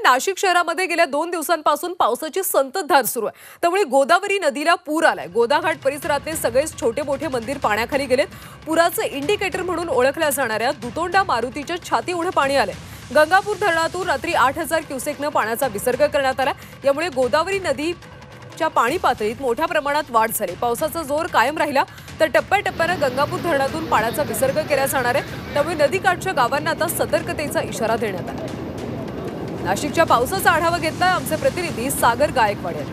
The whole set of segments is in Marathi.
नाशिक शहरामध्ये गेल्या 2 दिवसांपासून पावसाची संततधार सुरू आहे। त्यामुळे गोदावरी नदीला पूर आलाय। गोदाघाट परिसरातले सगळेच छोटे मोठे मंदिर पाण्याखाली गेलेत। पुराचे इंडिकेटर म्हणून ओळखल्या जाणाऱ्या दुतोंडा मारुतीच्या छाती एवढं पाणी आलंय। गंगापूर धरणातून रात्री 8000 क्युसेकने पाण्याचा विसर्ग करण्यात आला। यामुळे गोदावरी नदीच्या पाणी पातळीत मोठ्या प्रमाणात वाढ झाली। पावसाचा जोर कायम राहिला तर टप्प्याटप्प्याने गंगापूर धरणातून पाण्याचा विसर्ग केला जाणार आहे। त्यामुळे नदीकाठच्या गावांना आता सतर्कतेचा इशारा देण्यात आला। नाशिकच्या पावसाचा आढावा घेतलाय आमचे प्रतिनिधी सागर गायकवाड यांनी।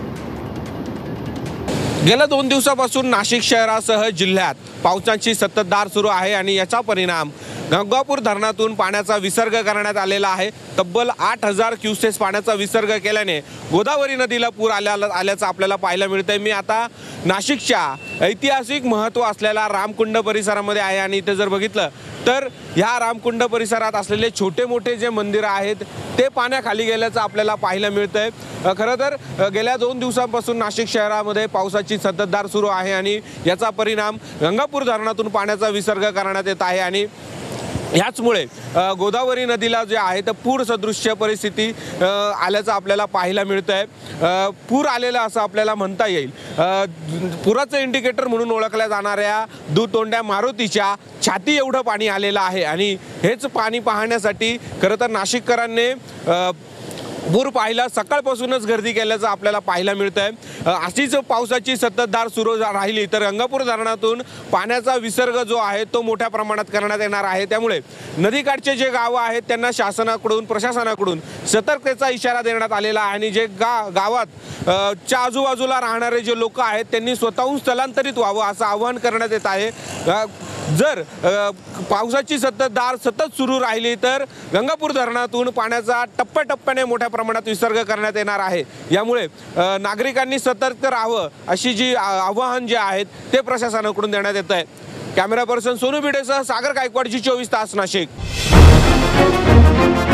गेल्या 2 दिवसापासून नाशिक शहरासह जिल्ह्यात पावसाची संततधार सुरू आहे आणि याचा परिणाम गंगापूर धरणातून पाण्याचा विसर्ग करण्यात आलेला आहे। तब्बल 8000 क्युसेस पाण्याचा विसर्ग केल्याने गोदावरी नदीला पूर आल्याचं आपल्याला पाहायला मिळतंय। मी आता नाशिकच्या ऐतिहासिक महत्त्व असलेल्या रामकुंड परिसरामध्ये आहे आणि इथे जर बघितलं तर ह्या रामकुंड परिसरात असलेले छोटे मोठे जे मंदिर आहेत ते पाण्याखाली गेल्याचं आपल्याला पाहायला मिळतंय। खरं तर गेल्या 2 दिवसांपासून नाशिक शहरामध्ये पावसाची संततधार सुरू आहे आणि याचा परिणाम गंगापूर धरणातून पाण्याचा विसर्ग करण्यात येत आहे आणि ह्याचमुळे गोदावरी नदीला जे आहे तर पूर सदृश्य परिस्थिती आल्याचं आपल्याला पाहायला मिळतंय। पूर आलेला असं आपल्याला म्हणता येईल। पुराचं इंडिकेटर म्हणून ओळखल्या जाणाऱ्या दुतोंड्या मारुतीच्या छाती एवढं पाणी आलेलं आहे आणि हेच पाणी पाहण्यासाठी खरं तर नाशिककरांनी पूर पाहायला सकाळपासूनच गर्दी केल्याचं आपल्याला पाहायला मिळतंय। अशीच पावसाची संततधार सुरू राहिली तर गंगापूर धरणातून पाण्याचा विसर्ग जो आहे तो मोठ्या प्रमाणात करण्यात येणार आहे। त्यामुळे नदीकाठचे जे गावं आहेत त्यांना शासनाकडून प्रशासनाकडून सतर्कतेचा इशारा देण्यात आलेला आहे आणि जे गावात च्या आजूबाजूला राहणारे जे लोक आहेत त्यांनी स्वतःहून स्थलांतरित व्हावं असं आवाहन करण्यात येत आहे। जर पावसाची संततधार सतत सुरू राहिली तर गंगापूर धरणातून पाण्याचा टप्प्याटप्प्याने मोठ्या प्रमाणात विसर्ग करण्यात येणार आहे। यामुळे नागरिकांनी सतर्क राहावं अशी जी आवाहन जे आहेत ते प्रशासनाकडून देण्यात येत आहे। कॅमेरा पर्सन सोनू भिडेसह सागर गायकवाड, जी 24 तास नाशिक।